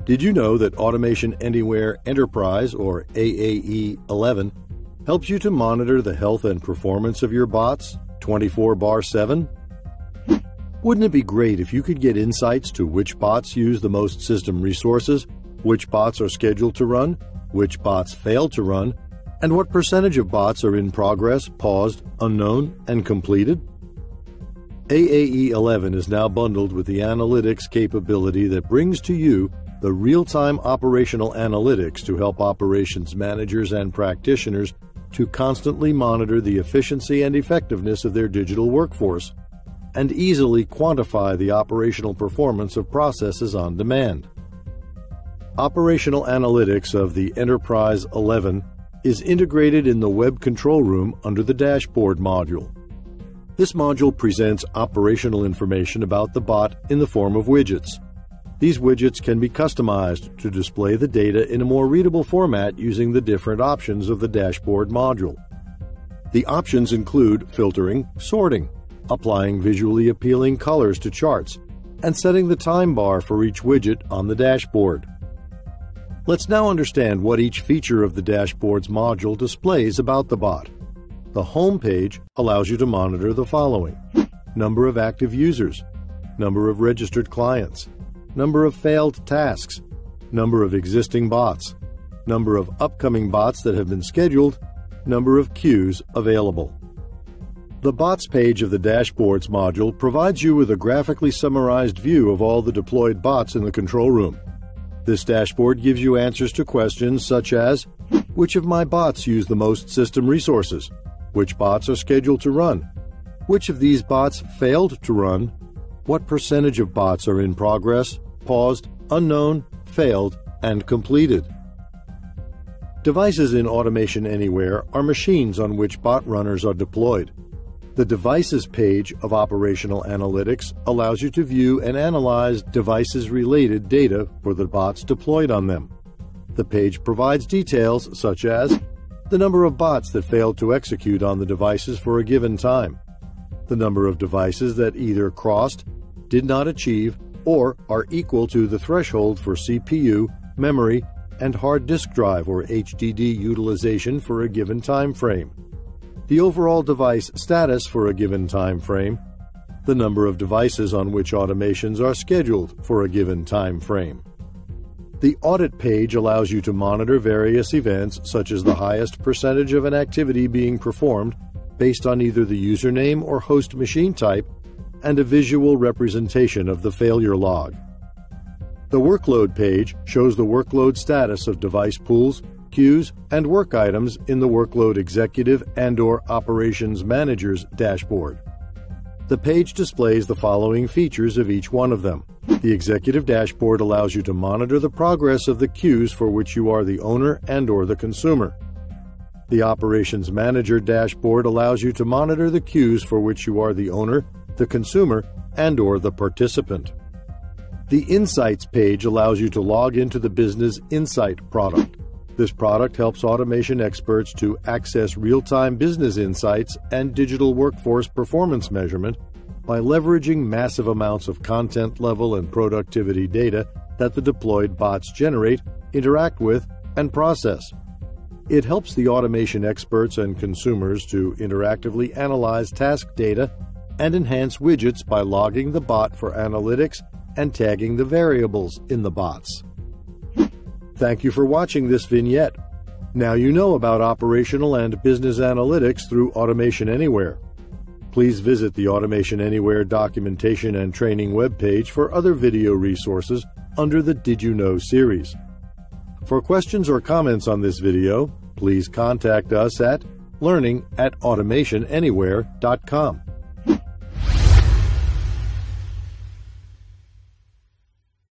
Did you know that Automation Anywhere Enterprise, or AAE 11, helps you to monitor the health and performance of your bots 24/7? Wouldn't it be great if you could get insights to which bots use the most system resources, which bots are scheduled to run, which bots fail to run, and what percentage of bots are in progress, paused, unknown, and completed? AAE 11 is now bundled with the analytics capability that brings to you the real-time operational analytics to help operations managers and practitioners to constantly monitor the efficiency and effectiveness of their digital workforce and easily quantify the operational performance of processes on demand. Operational analytics of the Enterprise 11 is integrated in the Web Control Room under the Dashboard module. This module presents operational information about the bot in the form of widgets. These widgets can be customized to display the data in a more readable format using the different options of the Dashboard module. The options include filtering, sorting, applying visually appealing colors to charts, and setting the time bar for each widget on the dashboard. Let's now understand what each feature of the Dashboard's module displays about the bot. The home page allows you to monitor the following: number of active users, number of registered clients, number of failed tasks, number of existing bots, number of upcoming bots that have been scheduled, number of queues available. The Bots page of the Dashboards module provides you with a graphically summarized view of all the deployed bots in the control room. This dashboard gives you answers to questions such as, which of my bots use the most system resources? Which bots are scheduled to run? Which of these bots failed to run? What percentage of bots are in progress, paused, unknown, failed, and completed? Devices in Automation Anywhere are machines on which bot runners are deployed. The Devices page of Operational Analytics allows you to view and analyze devices-related data for the bots deployed on them. The page provides details such as the number of bots that failed to execute on the devices for a given time, the number of devices that either crossed, did not achieve, or are equal to the threshold for CPU, memory, and hard disk drive or HDD utilization for a given time frame, the overall device status for a given time frame, the number of devices on which automations are scheduled for a given time frame. The Audit Page allows you to monitor various events such as the highest percentage of an activity being performed based on either the username or host machine type and a visual representation of the failure log. The Workload page shows the workload status of device pools, queues, and work items in the Workload Executive and/or Operations Manager's dashboard. The page displays the following features of each one of them. The Executive Dashboard allows you to monitor the progress of the queues for which you are the owner and/or the consumer. The Operations Manager dashboard allows you to monitor the queues for which you are the owner, the consumer, and/or the participant. The Insights page allows you to log into the Business Insight product. This product helps automation experts to access real-time business insights and digital workforce performance measurement by leveraging massive amounts of content level and productivity data that the deployed bots generate, interact with, and process. It helps the automation experts and consumers to interactively analyze task data and enhance widgets by logging the bot for analytics and tagging the variables in the bots. Thank you for watching this vignette. Now you know about operational and business analytics through Automation Anywhere. Please visit the Automation Anywhere documentation and training webpage for other video resources under the Did You Know series. For questions or comments on this video, please contact us at learning@automationanywhere.com.